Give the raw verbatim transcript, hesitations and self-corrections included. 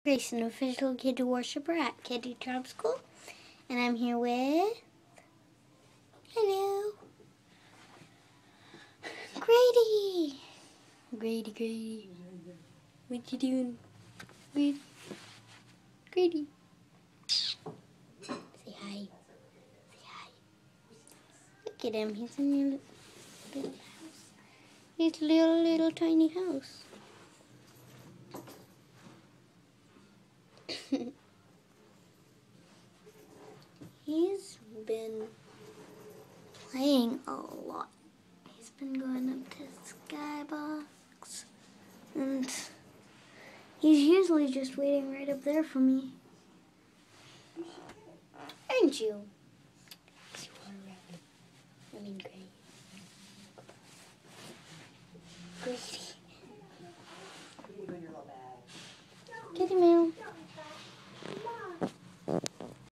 Grace, an official kid worshiper at Kitty Trap School, and I'm here with, hello, Grady. Grady, Grady, what you doing? Grady, Grady. Say hi. Say hi. Look at him. He's in your little house. His little, little tiny house. He's been playing a lot. He's been going up to the skybox, and he's usually just waiting right up there for me. Aren't you? You are rabbit. I mean, Grady. Grady.